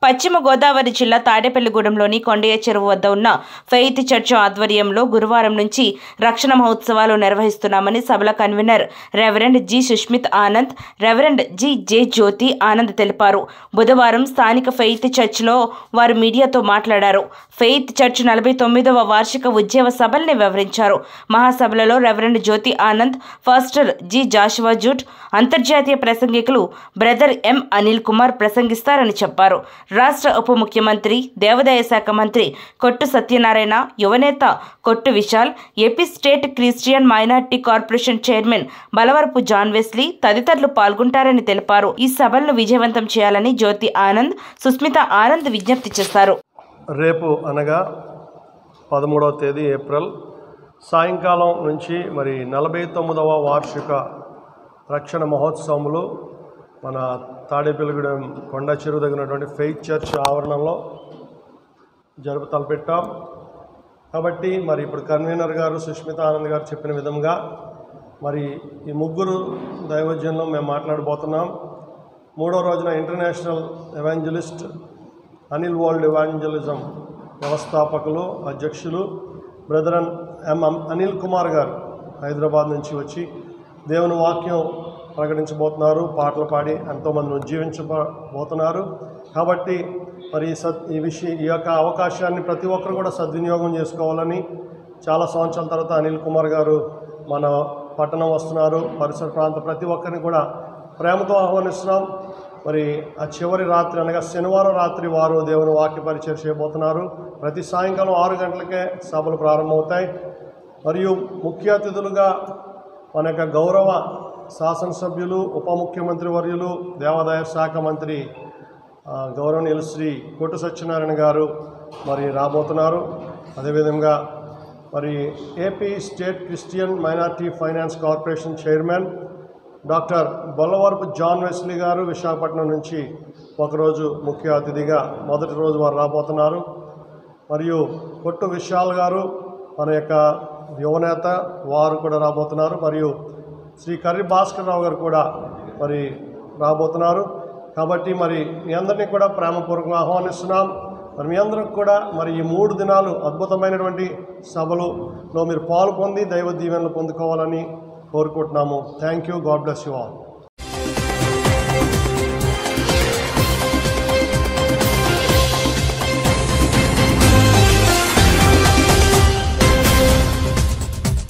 పశ్చిమ గోదావరి జిల్లా తాడేపల్లిగూడెంలోని కొండయ్య చెరువు వద్ద ఉన్న ఫెయిత్ చర్చ్ ఆధ్వర్యంలో గురువారం నుంచి రక్షణ మహోత్సవాలు నిర్వహిస్తున్నామని సభల convener reverend G Sushmith Anand, reverend J Jyothi Anand తెలిపారు. బుధవారం స్థానిక ఫెయిత్ చర్చ్లో వారు మీడియాతో మాట్లాడారు. ఫెయిత్ చర్చ్ 49వ వార్షిక ఉద్యమ సభల్ని వివరించారు. మహాసభలలో reverend Jyothi Anand, pastor G Joshua జూట్, అంతర్జాతీయ ప్రసంగికులు బ్రదర్ ఎం అనిల్ కుమార్ ప్రసంగిస్తారని చెప్పారు. రాష్ట్ర ఉప ముఖ్యమంత్రి, దేవాదాయ శాఖ మంత్రి కొట్టు సత్యనారాయణ, యువనేత Kottu Vishal, AP state Christian minority corporation chairman Balavarapu John Wesley తదితరులు పాల్గొంటారని తెలిపారు. ఈ సభలను విజయవంతం చేయాలని జ్యోతి ఆనంద్, సుస్మిత ఆనంద్ విజ్ఞప్తి చేశారు. రేపు అనగా 13వ తేదీ ఏప్రిల్ సాయంకాలం నుంచి 49వ వార్షిక రక్షణ మహోత్సవములు మన తాడేపల్లిగూడెం కొండ చెరువు దగ్గర ఫెయిత్ చర్చ్ ఆవరణలో తలపెట్టాం. కాబట్టి ఇప్పుడు కన్వీనర్ గారు సుష్మిత ఆనంద్ గారు చెప్పిన విధంగా ఈ ముగ్గురు దైవజనులు మేము మాట్లాడబోతున్నాం. 3వ రోజున international evangelist Anil world evangelism వ్యవస్థాపకులు, అధ్యక్షులు బ్రదర్ ఎం అనిల్ కుమార్ గారు హైదరాబాద్ నుంచి వచ్చి దేవుని వాక్యం ప్రకటించబోతున్నారు. పాటలు పాడి ఎంతోమందిని ఉజ్జీవించబోతున్నారు. కాబట్టి ఈ యొక్క అవకాశాన్ని ప్రతి ఒక్కరు కూడా సద్వినియోగం చేసుకోవాలని చాలా సంవత్సరాల తర్వాత అనిల్ కుమార్ గారు మన పట్టణం వస్తున్నారు. పరిసర ప్రాంత ప్రతి ఒక్కరిని కూడా ప్రేమతో ఆహ్వానిస్తున్నాం. ఆ చివరి రాత్రి అనగా శనివారం రాత్రి వారు దేవుని వాక్య పరిచయం చేయబోతున్నారు. ప్రతి సాయంకాలం 6 గంటలకే సభలు ప్రారంభమవుతాయి. మరియు ముఖ్య అతిథులుగా మన యొక్క గౌరవ శాసనసభ్యులు, ఉప ముఖ్యమంత్రి వర్యులు, దేవాదాయ శాఖ మంత్రి గౌరవనీయులు శ్రీ కొట్టు సత్యనారాయణ గారు రాబోతున్నారు. అదేవిధంగా AP state Christian minority finance corporation chairman doctor Balavarapu John Wesley garu Visakhapatnam నుంచి ఒకరోజు ముఖ్య అతిథిగా మొదటి రోజు వారు రాబోతున్నారు. మరియు కొట్టు విశాల్ గారు మన యొక్క యువనేత వారు కూడా రాబోతున్నారు. మరియు శ్రీ కర్రి భాస్కర్ రావు గారు కూడా రాబోతున్నారు. కాబట్టి మీ అందరినీ కూడా ప్రేమపూర్వకంగా ఆహ్వానిస్తున్నాం. మీ అందరికి కూడా ఈ 3 దినాలు అద్భుతమైనటువంటి సభలో మీరు పాలు పొంది దైవ దీవెనలు పొందుకోవాలని కోరుకుంటున్నాము. Thank you. God bless you all.